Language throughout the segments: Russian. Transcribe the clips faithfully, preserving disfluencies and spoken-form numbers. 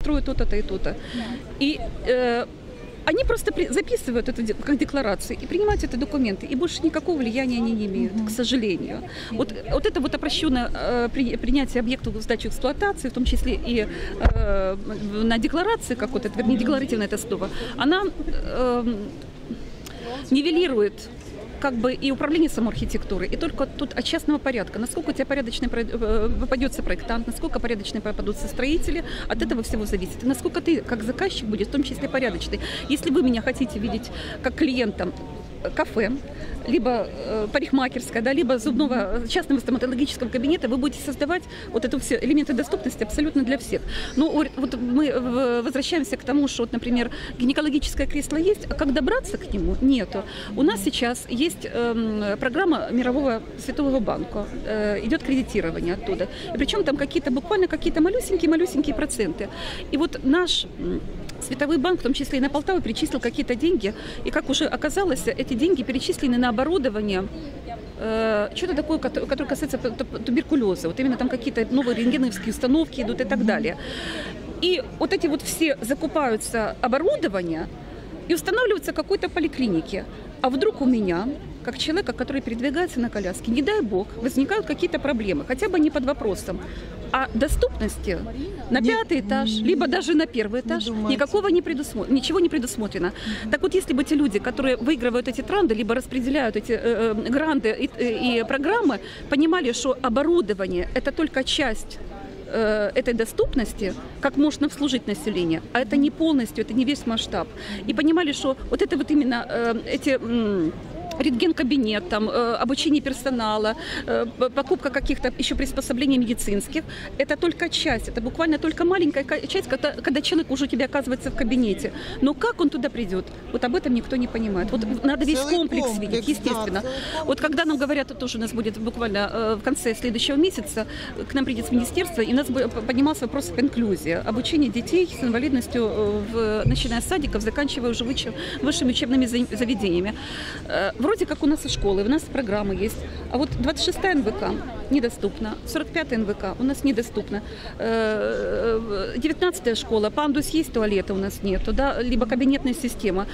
построю то-то и то-то. И э, они просто записывают это как декларацию и принимают эти документы, и больше никакого влияния они не имеют, к сожалению. Вот, вот это вот опрощенное э, при, принятие объектов в сдачу эксплуатации, в том числе и э, на декларации, как вот это, вернее, декларативная эта основа, она э, нивелирует как бы и управление самой архитектурой, и только тут от частного порядка. Насколько у тебя порядочный попадется проектант, насколько порядочные попадутся строители, от этого всего зависит. И насколько ты, как заказчик, будешь в том числе порядочный. Если вы меня хотите видеть как клиентом кафе, либо э, парикмахерская, да, либо зубного частного стоматологического кабинета, вы будете создавать вот это все элементы доступности абсолютно для всех. Но вот мы возвращаемся к тому, что, вот, например, гинекологическое кресло есть, а как добраться к нему? Нету. У нас сейчас есть э, программа Мирового Светового банка, э, идет кредитирование оттуда. И причем там какие-то буквально какие-то малюсенькие-малюсенькие проценты. И вот наш Световой банк, в том числе и на Полтаву, перечислил какие-то деньги, и, как уже оказалось, эти деньги перечислены на оборудование, э, что-то такое, которое касается туберкулеза, вот именно там какие-то новые рентгеновские установки идут и так далее. И вот эти вот все закупаются оборудование и устанавливаются в какой-то поликлинике. А вдруг у меня, как человека, который передвигается на коляске, не дай бог, возникают какие-то проблемы, хотя бы не под вопросом, а доступности на пятый этаж, либо даже на первый этаж никакого не предусмотрено, ничего не предусмотрено. Так вот, если бы эти люди, которые выигрывают эти транды, либо распределяют эти э, гранты и, и программы, понимали, что оборудование – это только часть э, этой доступности, как можно обслужить население, а это не полностью, это не весь масштаб. И понимали, что вот это вот именно э, эти... Э, рентген-кабинет, там, э, обучение персонала, э, покупка каких-то еще приспособлений медицинских. Это только часть, это буквально только маленькая часть, когда, когда человек уже у тебя оказывается в кабинете. Но как он туда придет? Вот об этом никто не понимает. Вот надо весь комплекс, комплекс видеть, естественно. Да, вот когда нам говорят, это тоже у нас будет буквально э, в конце следующего месяца, к нам придет с министерства, и у нас поднимался вопрос об инклюзии, обучение детей с инвалидностью, в, начиная с садиков, заканчивая уже высшими учебными заведениями. Вроде как у нас и школы, у нас программы есть. А вот двадцать шестая эн вэ ка недоступна, сорок пятая эн вэ ка у нас недоступна, девятнадцатая школа, пандус есть, туалета у нас нету, да, либо кабинетная система.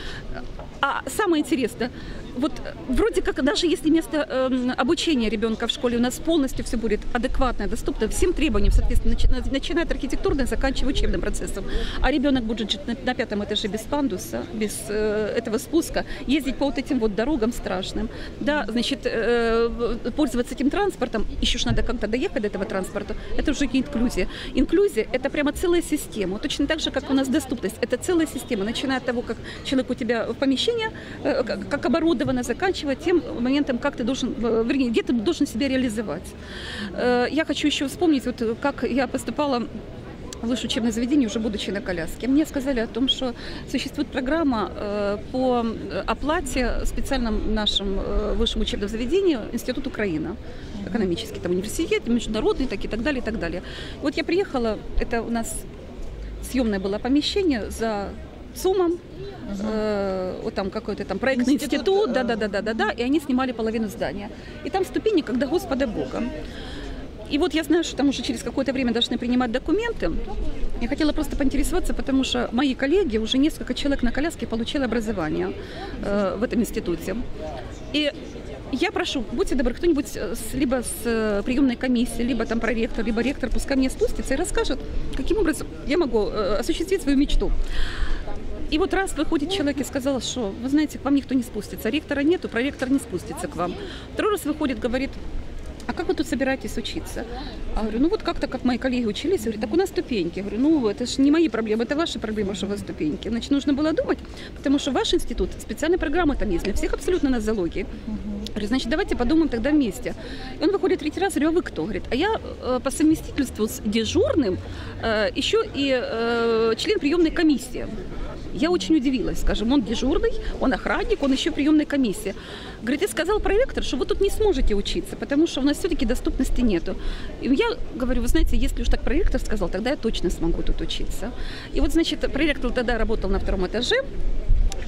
А самое интересное, вот вроде как даже если вместо э, обучения ребенка в школе у нас полностью все будет адекватно, доступно всем требованиям, соответственно, начи- начиная от архитектурной, заканчивая учебным процессом, а ребенок будет жить на, на пятом этаже без пандуса, без э, этого спуска, ездить по вот этим вот дорогам страшным, да, значит, э, пользоваться этим транспортом, еще ж надо как-то доехать до этого транспорта, это уже не инклюзия. Инклюзия – это прямо целая система, точно так же, как у нас доступность, это целая система, начиная от того, как человек у тебя в помещении, как оборудовано, заканчивая тем моментом, как ты должен, вернее, где ты должен себя реализовать. Я хочу еще вспомнить, вот как я поступала в высшее учебное заведение, уже будучи на коляске. Мне сказали о том, что существует программа по оплате в специальном нашем высшем учебном заведении Институт Украина. Экономический там университет, международный, так и так далее, и так далее. Вот я приехала, это у нас съемное было помещение за ЦУМом, э, вот там какой-то там проектный институт, институт да, да, да, да, да, да, и они снимали половину здания. И там ступени, когда Господа Бога. И вот я знаю, что там уже через какое-то время должны принимать документы. Я хотела просто поинтересоваться, потому что мои коллеги, уже несколько человек на коляске получили образование э, в этом институте. И я прошу, будьте добры, кто-нибудь с, либо с приемной комиссии, либо там проректор, либо ректор, пускай мне спустится и расскажет, каким образом я могу э, осуществить свою мечту. И вот раз выходит человек и сказал, что, вы знаете, к вам никто не спустится, ректора нету, проректор не спустится к вам. Второй раз выходит, говорит, а как вы тут собираетесь учиться? А говорю, ну вот как-то, как мои коллеги учились, говорю, так у нас ступеньки. Я говорю, ну это же не мои проблемы, это ваши проблемы, что у вас ступеньки. Значит, нужно было думать, потому что ваш институт, специальная программа там есть для всех абсолютно нозологии. Говорю, значит, давайте подумаем тогда вместе. И он выходит третий раз, говорю, а вы кто? Говорит, а я э, по совместительству с дежурным э, еще и э, член приемной комиссии. Я очень удивилась, скажем, он дежурный, он охранник, он еще приемной комиссии. Говорит, и сказал проректор, что вы тут не сможете учиться, потому что у нас все-таки доступности нету. И я говорю, вы знаете, если уж так проректор сказал, тогда я точно смогу тут учиться. И вот, значит, проректор тогда работал на втором этаже.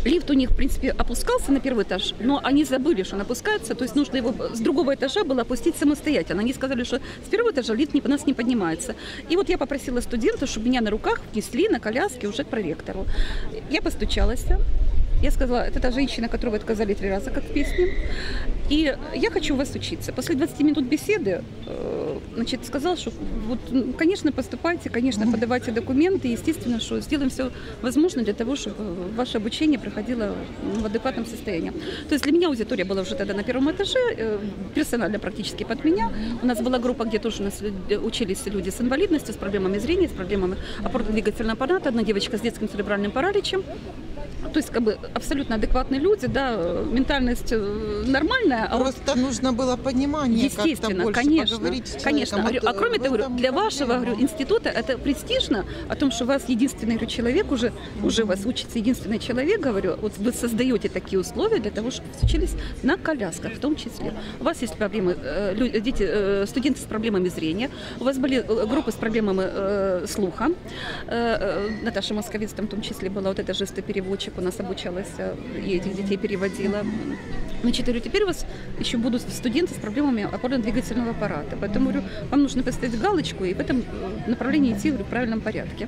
Лифт у них, в принципе, опускался на первый этаж, но они забыли, что он опускается, то есть нужно его с другого этажа было опустить самостоятельно. Они сказали, что с первого этажа лифт не, у нас не поднимается. И вот я попросила студента, чтобы меня на руках внесли на коляске уже к проректору. Я постучалась. Я сказала, это та женщина, которую вы отказали три раза, как в песне. И я хочу у вас учиться. После двадцати минут беседы, значит, сказал, что вот, конечно, поступайте, конечно, подавайте документы. Естественно, что сделаем все возможное для того, чтобы ваше обучение проходило в адекватном состоянии. То есть для меня аудитория была уже тогда на первом этаже, персонально практически под меня. У нас была группа, где тоже у нас учились люди с инвалидностью, с проблемами зрения, с проблемами опорно-двигательного аппарата. Одна девочка с детским церебральным параличем. То есть, как бы, абсолютно адекватные люди, да, ментальность нормальная. Просто а вот нужно было понимание, естественно, как-то конечно, больше конечно. Вот а кроме того, для вашего, говорю, института это престижно, о том, что у вас единственный, говорю, человек, уже, mm-hmm. уже у вас учится единственный человек, говорю, вот вы создаете такие условия для того, чтобы учились на колясках в том числе. У вас есть проблемы, люди, дети, студенты с проблемами зрения, у вас были группы с проблемами э, слуха. Э, Наташа Московец там в том числе была, вот эта жестопереводчик у нас обучалась и этих детей переводила. Значит, говорю, теперь у вас еще будут студенты с проблемами опорно-двигательного аппарата. Поэтому, говорю, вам нужно поставить галочку и в этом направлении идти, говорю, в правильном порядке.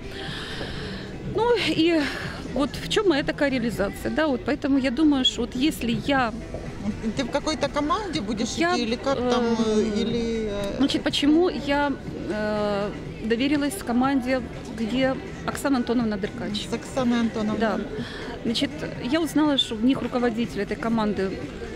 Ну и вот в чем моя такая реализация, да, вот поэтому я думаю, что вот если я... Ты в какой-то команде будешь я, идти или как там, э, или... Значит, почему я э, доверилась команде, где Оксана Антоновна Деркач. С Оксаной Антоновной. Да. Значит, я узнала, что в них руководитель этой команды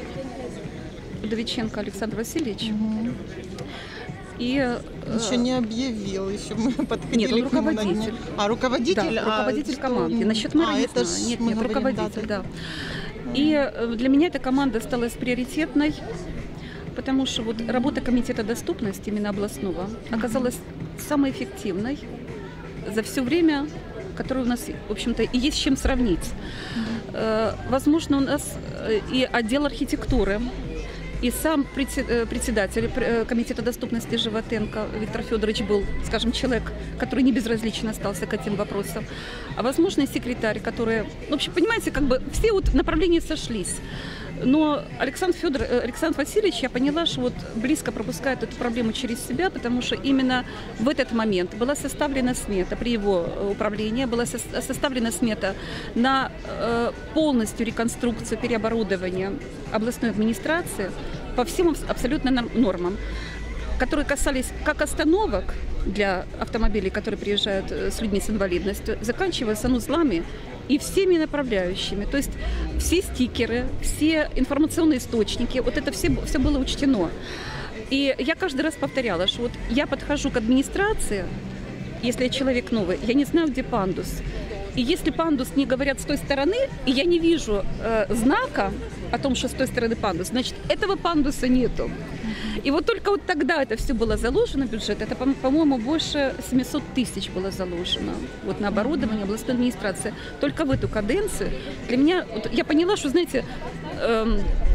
Удовиченко Александр Васильевич. Угу. И, еще не объявил, еще мы подходили. Нет, он руководитель. А, руководитель? Да, руководитель а, команды. Насчет мэра а, не это знаю. Нет, нет, говорим, руководитель, да. да. И для меня эта команда осталась приоритетной, потому что вот работа комитета доступности именно областного оказалась самой эффективной за все время, которое у нас, в общем-то, и есть с чем сравнить. Возможно, у нас и отдел архитектуры, и сам председатель комитета доступности Животенко Виктор Федорович был, скажем, человек, который не безразлично остался к этим вопросам. А возможно, и секретарь, который... В общем, понимаете, как бы все вот направления сошлись. Но Александр Федор, Александр Васильевич, я поняла, что вот близко пропускает эту проблему через себя, потому что именно в этот момент была составлена смета при его управлении, была составлена смета на полностью реконструкцию, переоборудование областной администрации по всем абсолютно нормам, которые касались как остановок для автомобилей, которые приезжают с людьми с инвалидностью, заканчивая санузлами и всеми направляющими. То есть все стикеры, все информационные источники, вот это все, все было учтено. И я каждый раз повторяла, что вот я подхожу к администрации, если я человек новый, я не знаю, где пандус. И если пандус не говорят с той стороны, и я не вижу э, знака о том, что с той стороны пандус, значит, этого пандуса нету. И вот только вот тогда это все было заложено, бюджет, это, по-моему, больше семьсот тысяч было заложено вот, на оборудование областной администрации. Только в эту каденцию для меня, вот, я поняла, что, знаете, эм,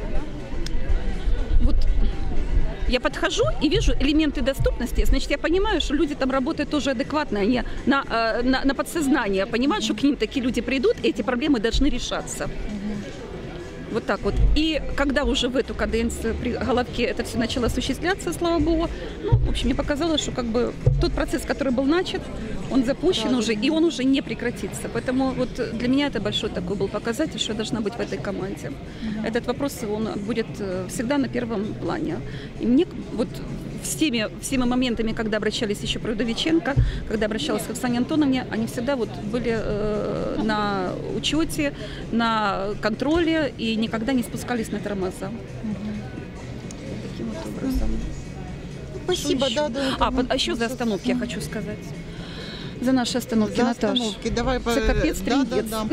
вот я подхожу и вижу элементы доступности, значит, я понимаю, что люди там работают тоже адекватно, они на, на, на подсознание понимают, что к ним такие люди придут, и эти проблемы должны решаться. Вот так вот. И когда уже в эту каденцию при Головке это все начало осуществляться, слава богу, ну, в общем, мне показалось, что как бы тот процесс, который был начат, он запущен да, уже, и он уже не прекратится. Поэтому вот для меня это большой такой был показатель, что я должна быть в этой команде. Mm-hmm. Этот вопрос, он будет всегда на первом плане. И мне вот всеми, всеми моментами, когда обращались еще про Удовиченко, когда обращалась к Оксане Антоновне, они всегда вот были э, на учете, на контроле и никогда не спускались на тормоза. Mm-hmm. Таким вот образом. Спасибо, да, да. А, а еще за остановки я хочу сказать. За наши остановки, за Наташа. Остановки. Давай по... Это капец, да, да, да.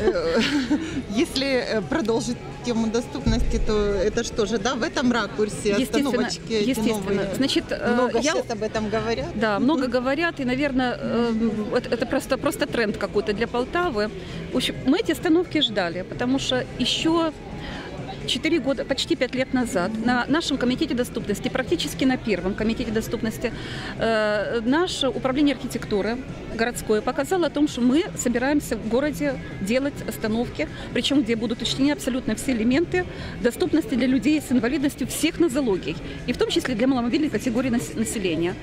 Если продолжить тему доступности, то это что же, да, в этом ракурсе остановочки естественно. Значит, много я... сейчас об этом говорят. Да, много говорят, и, наверное, это просто, просто тренд какой-то для Полтавы. В общем, мы эти остановки ждали, потому что еще четыре года, почти пять лет назад на нашем комитете доступности, практически на первом комитете доступности, э, наше управление архитектуры городское показало о том, что мы собираемся в городе делать остановки, причем где будут учтены абсолютно все элементы доступности для людей с инвалидностью всех нозологий, и в том числе для маломобильной категории населения.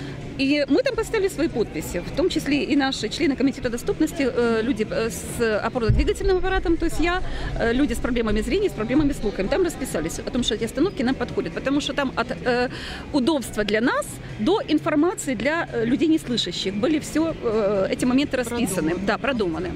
И мы там поставили свои подписи, в том числе и наши члены комитета доступности, люди с опорно-двигательным аппаратом, то есть я, люди с проблемами зрения, с проблемами слуха. Там расписались о том, что эти остановки нам подходят, потому что там от э, удобства для нас до информации для людей неслышащих были все э, эти моменты расписаны, продуманы. Да, продуманы.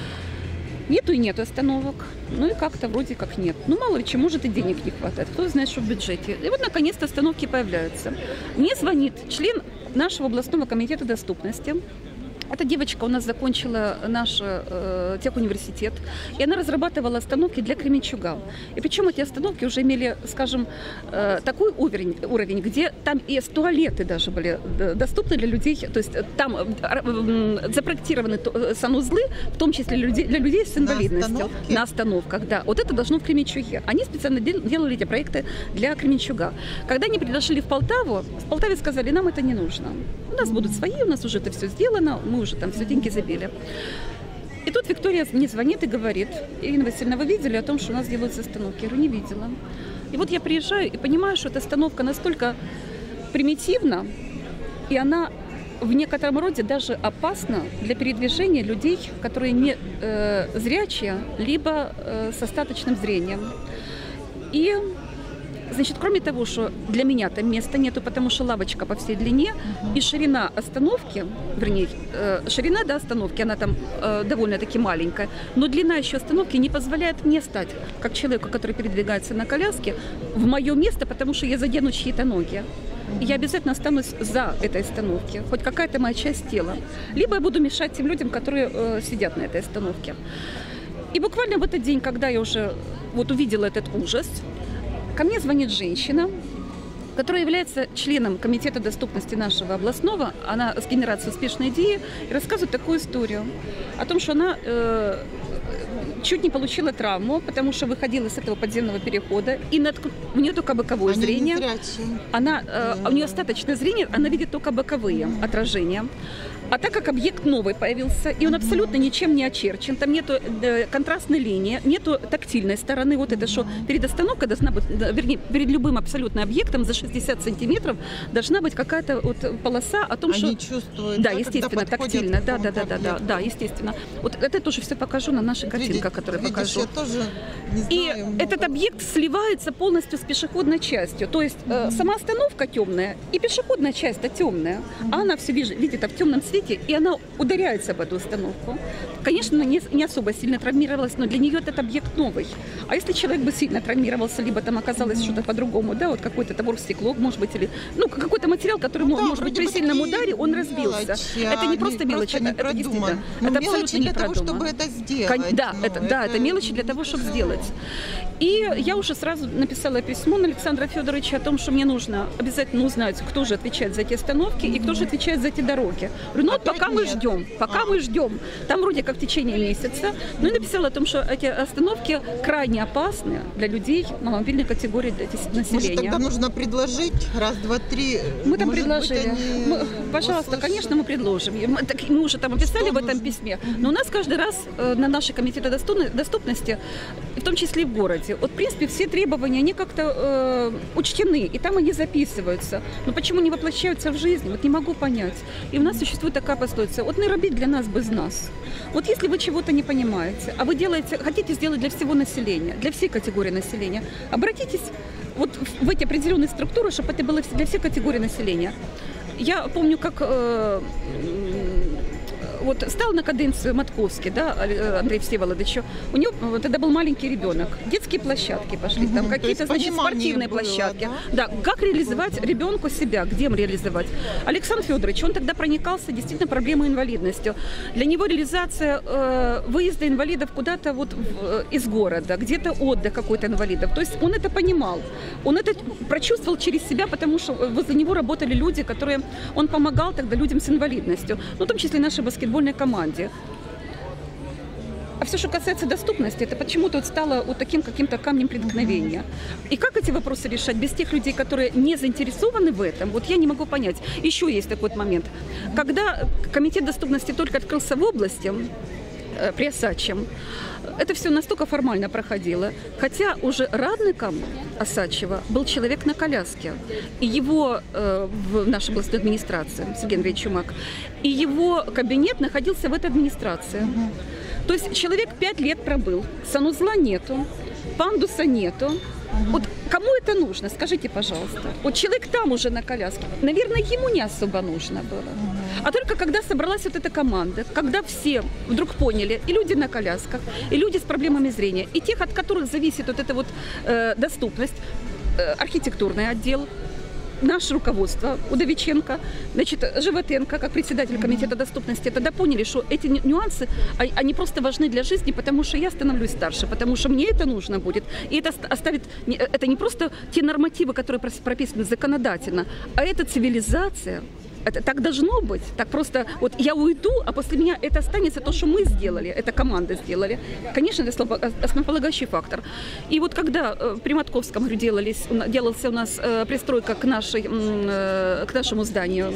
Нету и нету остановок. Ну и как-то вроде как нет. Ну мало ли, чем может и денег не хватает. Кто знает, что в бюджете. И вот наконец-то остановки появляются. Мне звонит член нашего областного комитета доступности. Эта девочка у нас закончила наш э, техуниверситет, и она разрабатывала остановки для Кременчуга. И причем эти остановки уже имели, скажем, э, такой уровень, уровень, где там и туалеты даже были доступны для людей, то есть там э, запроектированы санузлы, в том числе для людей, для людей с инвалидностью. На, на остановках, да. Вот это должно в Кременчуге. Они специально делали эти проекты для Кременчуга. Когда они приглашали в Полтаву, в Полтаве сказали, нам это не нужно. У нас будут свои, у нас уже это все сделано, мы уже там все деньги забили. И тут Виктория мне звонит и говорит: Ирина Васильевна, вы видели о том, что у нас делаются остановки? Я говорю, не видела. И вот я приезжаю и понимаю, что эта остановка настолько примитивна, и она в некотором роде даже опасна для передвижения людей, которые не э, зрячие, либо э, с остаточным зрением. И значит, кроме того, что для меня там места нету, потому что лавочка по всей длине, uh-huh. и ширина остановки, вернее, э, ширина до остановки, она там э, довольно-таки маленькая, но длина еще остановки не позволяет мне стать, как человеку, который передвигается на коляске, в мое место, потому что я задену чьи-то ноги. И я обязательно останусь за этой остановки, хоть какая-то моя часть тела. Либо я буду мешать тем людям, которые э, сидят на этой остановке. И буквально в этот день, когда я уже вот увидела этот ужас, ко мне звонит женщина, которая является членом комитета доступности нашего областного. Она с генерацией успешной идеи и рассказывает такую историю о том, что она э, чуть не получила травму, потому что выходила с этого подземного перехода, и над... у нее только боковое Они зрение. Она, э, у нее остаточное зрение, она видит только боковые отражения. А так как объект новый появился, и он абсолютно ничем не очерчен, там нету э, контрастной линии, нету тактильной стороны, вот это, что перед остановкой должна быть, да, вернее, перед любым абсолютно объектом за шестьдесят сантиметров должна быть какая-то вот полоса о том, Они что... чувствуют, да, естественно, тактильно, да, да, да, да, да, да, естественно. Вот это тоже все покажу на нашей картинках, которые видишь, покажу. Я тоже не знаю, и много. Этот объект сливается полностью с пешеходной частью, то есть э, сама остановка темная, и пешеходная часть-то темная, mm-hmm. а она все видит, видит в темном свете, и она ударяется об эту остановку. Конечно, она не, не особо сильно травмировалась, но для нее этот объект новый. А если человек бы сильно травмировался, либо там оказалось mm-hmm. что-то по-другому, да, вот какой-то товар, стекло, может быть, или ну какой-то материал, который ну, может быть при сильном ударе, он разбился. Мелочи, это не просто мелочи, это, это действительно, ну, это абсолютно не для того, чтобы это сделать. Кон- да, ну, это, это... да, это мелочи для того, чтобы сделать. И я уже сразу написала письмо на Александра Федоровича о том, что мне нужно обязательно узнать, кто же отвечает за эти остановки mm-hmm. и кто же отвечает за эти дороги. Ну, вот пока мы ждем, пока а. мы ждем. Там вроде как в течение месяца. Ну и написала о том, что эти остановки крайне опасны для людей маломобильной категории населения. Может, тогда нужно предложить раз, два, три. Мы там Может предложили. Быть, мы, пожалуйста, услышат. Конечно, мы предложим. Мы, так, мы уже там описали что в этом нужно? Письме. Но у нас каждый раз э, на нашей комитете доступности, в том числе и в городе, вот в принципе все требования, они как-то э, учтены, и там они записываются. Но почему не воплощаются в жизнь, вот не могу понять. И у нас существует такая пословица: вот не робить для нас без нас. Вот если вы чего-то не понимаете, а вы делаете, хотите сделать для всего населения, для всей категории населения, обратитесь вот в эти определенные структуры, чтобы это было для всей категории населения. Я помню, как э, вот стал на каденцию Матковский, да, Андрей Всеволодович, у него тогда был маленький ребенок, детские площадки пошли, там какие-то, значит, спортивные было, площадки. Да? Да, как реализовать ребенку себя, где им реализовать? Александр Федорович, он тогда проникался действительно проблемой инвалидностью. Для него реализация э, выезда инвалидов куда-то вот в, из города, где-то отдых какой-то инвалидов. То есть он это понимал, он это прочувствовал через себя, потому что возле него работали люди, которые он помогал тогда людям с инвалидностью, ну, в том числе нашей баскетбольной команде. А все, что касается доступности, это почему-то вот стало вот таким каким-то камнем преткновения. И как эти вопросы решать без тех людей, которые не заинтересованы в этом, вот я не могу понять. Еще есть такой вот момент. Когда комитет доступности только открылся в области, э, при Осадчем, это все настолько формально проходило, хотя уже радником Осадчева был человек на коляске, и его э, в нашей областной администрации, Сергей Андреевич Чумак, и его кабинет находился в этой администрации. Угу. То есть человек пять лет пробыл, санузла нету, пандуса нету. Угу. Вот кому это нужно, скажите, пожалуйста. Вот человек там уже на коляске, наверное, ему не особо нужно было. Угу. А только когда собралась вот эта команда, когда все вдруг поняли, и люди на колясках, и люди с проблемами зрения, и тех, от которых зависит вот эта вот э, доступность, э, архитектурный отдел, наше руководство, Удовиченко, значит, Животенко, как председатель комитета доступности, тогда поняли, что эти нюансы, они просто важны для жизни, потому что я становлюсь старше, потому что мне это нужно будет. И это оставит, это не просто те нормативы, которые прописаны законодательно, а это цивилизация. Это так должно быть. Так просто вот я уйду, а после меня это останется то, что мы сделали, это команда сделали. Конечно, это основополагающий фактор. И вот когда э, при Матковском, говорю, делались, делался у нас э, пристройка к, нашей, э, к нашему зданию,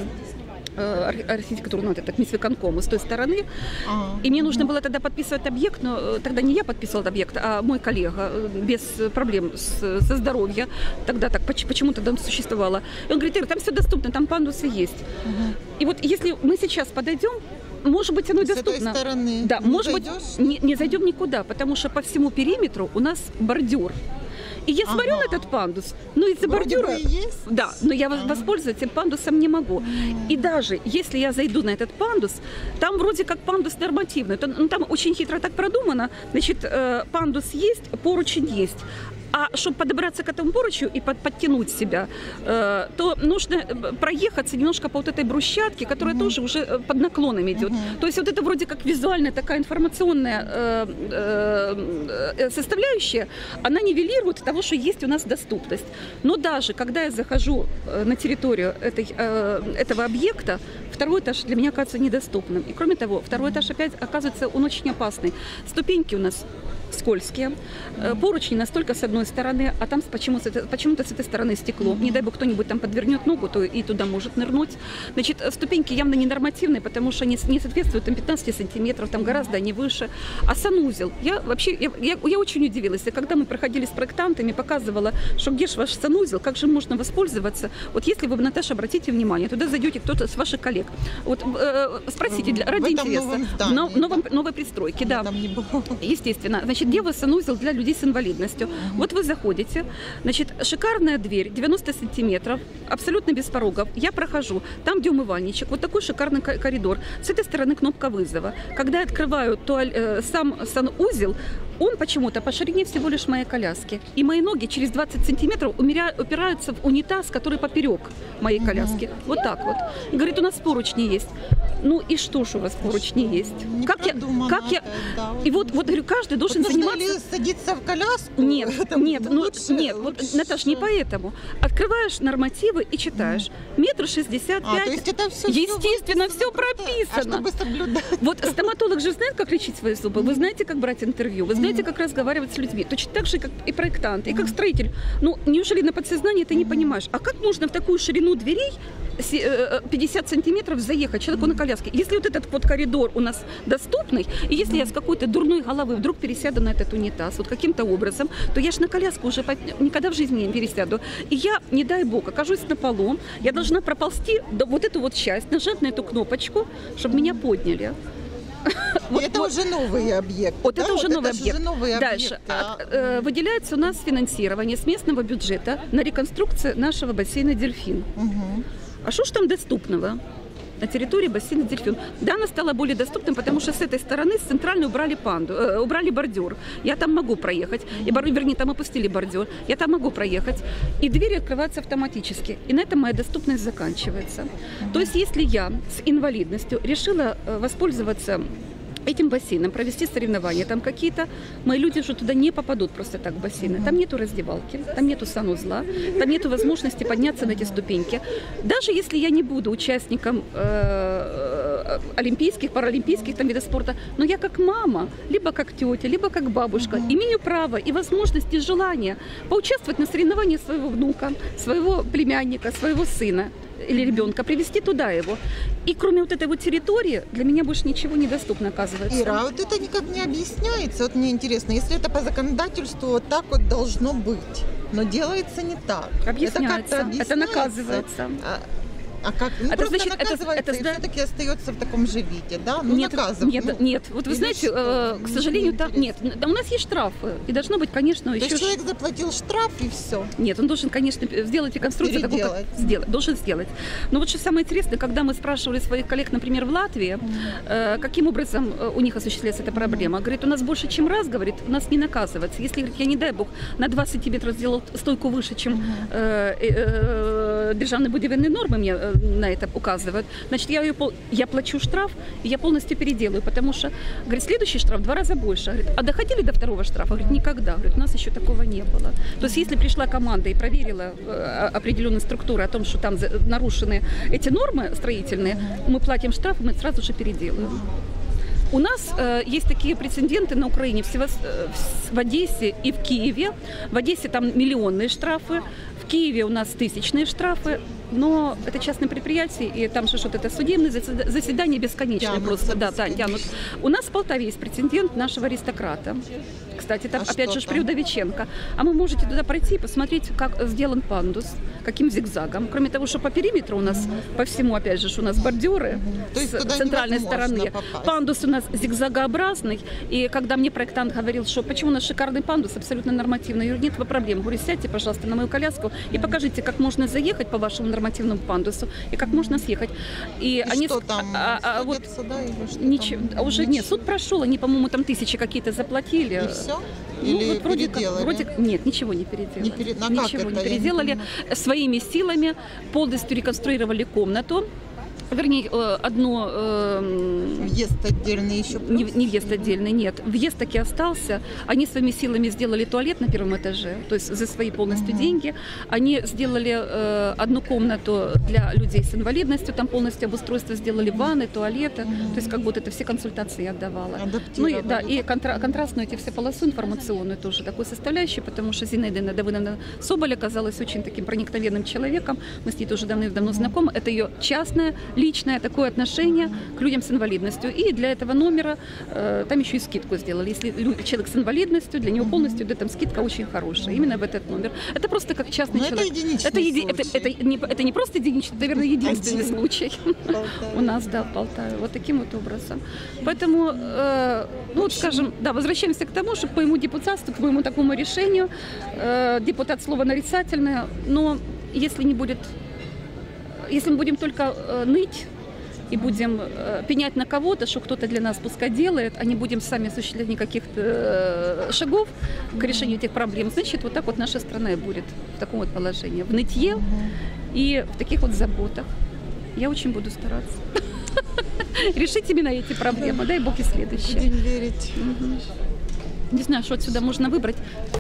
архитектурного, это к Мисвиконкому с той стороны. А, и мне нужно было тогда подписывать объект, но тогда не я подписывала объект, а мой коллега, без проблем с, со здоровьем. Тогда так почему тогда существовало. И он говорит: Ира, там все доступно, там пандусы есть. Угу. И вот если мы сейчас подойдем, может быть, оно и доступно. С этой стороны да, не может зайдешь? быть, не, не зайдем никуда, потому что по всему периметру у нас бордюр. И я ага. смотрю на этот пандус, но из-за бордюра, да, но я ага. воспользоваться этим пандусом не могу. Ага. И даже если я зайду на этот пандус, там вроде как пандус нормативный, то, ну, там очень хитро так продумано, значит, э, пандус есть, поручень есть. А чтобы подобраться к этому поручню и под, подтянуть себя, э, то нужно проехаться немножко по вот этой брусчатке, которая uh-huh. тоже уже под наклоном идет. Uh-huh. То есть вот это вроде как визуальная такая информационная э, э, составляющая, она нивелирует того, что есть у нас доступность. Но даже когда я захожу на территорию этой, э, этого объекта, второй этаж для меня оказывается недоступным. И кроме того, второй этаж опять оказывается он очень опасный. Ступеньки у нас скользкие, поручни настолько с одной стороны, а там почему-то, почему-то с этой стороны стекло. Не дай бог кто-нибудь там подвернет ногу, то и туда может нырнуть. Значит, ступеньки явно ненормативные, потому что они не соответствуют там пятнадцати сантиметров, там гораздо они выше. А санузел, я вообще, я, я, я очень удивилась. И когда мы проходили с проектантами, показывала, что где же ваш санузел, как же можно воспользоваться. Вот если вы, Наташа, обратите внимание, туда зайдете кто-то с ваших коллег. Вот э, спросите, для, ради интереса. Новом здании, но, новом, да? Новой пристройки, да. Естественно. Значит, где у вас санузел для людей с инвалидностью? Uh-huh. Вот вы заходите, значит, шикарная дверь, девяносто сантиметров, абсолютно без порогов. Я прохожу, там, где умывальничек, вот такой шикарный коридор. С этой стороны кнопка вызова. Когда я открываю туаль, э, сам санузел, он почему-то по ширине всего лишь моей коляски. И мои ноги через двадцать сантиметров умеря, упираются в унитаз, который поперек моей коляски. Uh-huh. Вот так вот. И говорит, у нас поручни есть. Ну и что ж у вас поручни есть? Не как я, как я... Да, и вот, вот говорю, каждый должен вот заниматься... Нужно ли садиться в коляску? Нет, нет, ну, лучше, нет, вот, лучше. Наташ, не поэтому. Открываешь нормативы и читаешь. Метр шестьдесят пять. А, то есть это все, естественно, все, все прописано. А чтобы соблюдать? Вот стоматолог же знает, как лечить свои зубы. Вы знаете, как брать интервью. Вы знаете, как разговаривать с людьми. Точно так же, как и проектант, и как строитель. Ну, неужели на подсознании ты не понимаешь? А как можно в такую ширину дверей пятьдесят сантиметров заехать человеку на коляске? Если вот этот вот коридор у нас доступный, и если я с какой-то дурной головы вдруг пересяду на этот унитаз, вот каким-то образом, то я же на коляску уже никогда в жизни не пересяду. И я, не дай бог, окажусь на полу, я должна проползти до вот эту вот часть, нажать на эту кнопочку, чтобы меня подняли. Вот, это вот, уже новый объект. Вот да? это уже вот новый это объект. Уже новый Дальше. Объект, а... э, выделяется у нас финансирование с местного бюджета на реконструкцию нашего бассейна «Дельфин». Угу. А что ж там доступного на территории бассейна «Дельфин»? Да, она стала более доступной, потому что с этой стороны, с центральной, убрали панду, э, убрали бордюр. Я там могу проехать. И, вернее, там опустили бордюр. Я там могу проехать. И двери открываются автоматически. И на этом моя доступность заканчивается. Mm-hmm. То есть, если я с инвалидностью решила э, воспользоваться этим бассейном, провести соревнования, там какие-то мои люди уже туда не попадут просто так в бассейны. Там нету раздевалки, там нету санузла, там нету возможности подняться на эти ступеньки. Даже если я не буду участником э, э, олимпийских, паралимпийских там, видов спорта, но я как мама, либо как тетя, либо как бабушка, mm-hmm. имею право и возможность, и желание поучаствовать на соревновании своего внука, своего племянника, своего сына или ребенка, привести туда его. И кроме вот этой вот территории, для меня больше ничего недоступно, оказывается. Ира, а вот это никак не объясняется. Вот мне интересно, если это по законодательству вот так вот должно быть, но делается не так. Объясняется, это, это наказывается. А, а как? Ну, это просто значит, наказывается, это, это, и все-таки остается в таком же виде, да? Ну, нет, наказывают. Нет, ну, нет. Вот вы знаете, э, к сожалению, там нет. Да, у нас есть штрафы, и должно быть, конечно, То еще. То есть человек заплатил штраф и все. Нет, он должен, конечно, сделать реконструкцию, такую, как сделать, должен сделать. Но вот что самое интересное, когда мы спрашивали своих коллег, например, в Латвии, э, каким образом у них осуществляется эта проблема, говорит, у нас больше, чем раз, говорит, у нас не наказывается. Если, говорит, я не дай бог на два сантиметра сделал стойку выше, чем э, э, э, державные будивельные нормы мне э, на это указывают, значит, я, ее, я плачу штраф, и я полностью переделаю, потому что, говорит, следующий штраф в два раза больше. Говорит, а доходили до второго штрафа? Говорит, никогда. Говорит, у нас еще такого не было. То есть, если пришла команда и проверила э, определенные структуры о том, что там нарушены эти нормы строительные, мы платим штраф, мы сразу же переделаем. У нас э, есть такие прецеденты на Украине, в, Севас... в Одессе и в Киеве. В Одессе там миллионные штрафы, в Киеве у нас тысячные штрафы, но это частное предприятие, и там же что-то это судебное заседание бесконечное тянут, просто. Да, да, тянут. У нас в Полтаве есть прецедент нашего аристократа. Кстати, там а опять же при Удовиченко. А вы можете туда пройти и посмотреть, как сделан пандус, каким зигзагом. Кроме того, что по периметру у нас, mm-hmm. по всему, опять же, у нас бордюры То есть с центральной стороны. Попасть. Пандус у нас зигзагообразный. И когда мне проектант говорил, что почему у нас шикарный пандус, абсолютно нормативный, я говорю, нет проблем. Говорю, сядьте, пожалуйста, на мою коляску и покажите, как можно заехать по вашему нормативному пандусу и как можно съехать. И, и они что там? А, а, вот, сюда, или что ничего, там? уже Ничего. нет, суд прошел, они, по-моему, там тысячи какие-то заплатили. И все? Ну, Или вот вроде переделали? как, вроде, нет, ничего не переделали. Не пере... а ничего это? не переделали. Не Своими силами полностью реконструировали комнату. Вернее, одно... Э, въезд отдельный еще плюс? Не, не въезд отдельный, нет. Въезд таки остался. Они своими силами сделали туалет на первом этаже, то есть за свои полностью uh-huh. деньги. Они сделали э, одну комнату для людей с инвалидностью, там полностью обустройство сделали, ванны, туалеты. Uh-huh. То есть как будто это все консультации я отдавала. Ну и, да, и контра- контрастную эти все полосу информационную тоже такой составляющей, потому что Зинаида Давыдовна Соболь оказалась очень таким проникновенным человеком. Мы с ней тоже давным-давно знакомы. Это ее частная личное такое отношение к людям с инвалидностью. И для этого номера э, там еще и скидку сделали. Если человек с инвалидностью, для него полностью да, там скидка очень хорошая. Именно в этот номер. Это просто как частный Но человек. Это единичный это, еди... случай. это, это, не, это не просто единичный, это, наверное, единственный Один. случай у нас, да, в Полтаве. Вот таким вот образом. Поэтому, э, ну вот скажем, да, возвращаемся к тому, что по моему депутатству, к моему такому решению, э, депутат слово нарицательное, но если не будет Если мы будем только э, ныть и будем э, пенять на кого-то, что кто-то для нас пускай делает, а не будем сами осуществлять никаких э, шагов к решению этих проблем, значит, вот так вот наша страна и будет в таком вот положении. В нытье и в таких вот заботах. Я очень буду стараться. Решить именно эти проблемы. Дай Бог и следующее. Будем верить. Не знаю, что отсюда можно выбрать.